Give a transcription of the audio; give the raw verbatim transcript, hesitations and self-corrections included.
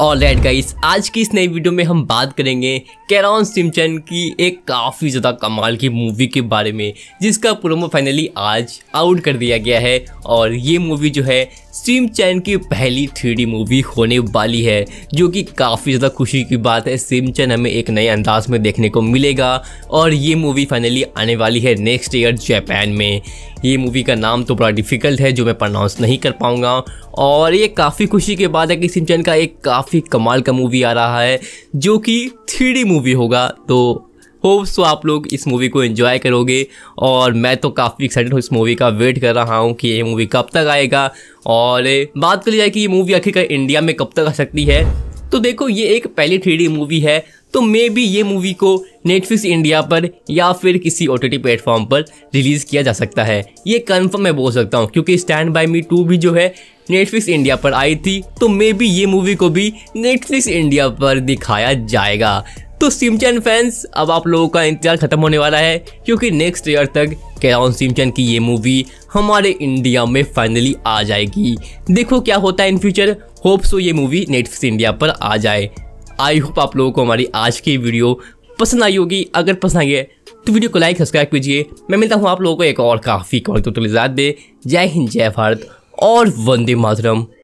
Alright guys, आज की इस नई वीडियो में हम बात करेंगे केरोन शिनचैन की एक काफ़ी ज़्यादा कमाल की मूवी के बारे में, जिसका प्रोमो फाइनली आज आउट कर दिया गया है। और ये मूवी जो है शिनचैन की पहली थ्री डी मूवी होने वाली है, जो कि काफ़ी ज़्यादा खुशी की बात है। शिनचैन हमें एक नए अंदाज में देखने को मिलेगा और ये मूवी फाइनली आने वाली है नेक्स्ट ईयर जापान में। ये मूवी का नाम तो बड़ा डिफ़िकल्ट है जो मैं प्रोनाउंस नहीं कर पाऊँगा, और ये काफ़ी खुशी के बाद है कि शिनचैन का एक काफ़ी कमाल का मूवी आ रहा है जो कि थ्री डी मूवी होगा। तो होप सो आप लोग इस मूवी को एंजॉय करोगे, और मैं तो काफ़ी एक्साइटेड हूँ इस मूवी का, वेट कर रहा हूँ कि ये मूवी कब तक आएगा। और बात करी जाए कि ये मूवी आखिरकार इंडिया में कब तक आ सकती है, तो देखो ये एक पहली थ्री डी मूवी है, तो मे बी ये मूवी को नेटफ्लिक्स इंडिया पर या फिर किसी ओ टी टी प्लेटफॉर्म पर रिलीज़ किया जा सकता है। ये कन्फर्म मैं बोल सकता हूँ, क्योंकि स्टैंड बाय मी टू भी जो है नेटफ्लिक्स इंडिया पर आई थी, तो मे बी ये मूवी को भी नेटफ्लिक्स इंडिया पर दिखाया जाएगा। तो शिनचैन फैंस, अब आप लोगों का इंतजार खत्म होने वाला है, क्योंकि नेक्स्ट ईयर तक केरोन शिनचैन की ये मूवी हमारे इंडिया में फाइनली आ जाएगी। देखो क्या होता है इन फ्यूचर, होप सो ये मूवी नेटफ्लिक्स इंडिया पर आ जाए। आई होप आप लोगों को हमारी आज की वीडियो पसंद आई होगी। अगर पसंद आई है तो वीडियो को लाइक सब्सक्राइब कीजिए। मैं मिलता हूँ आप लोगों को एक और काफ़ी कॉल तो दे। जय हिंद, जय भारत और वंदे मातरम।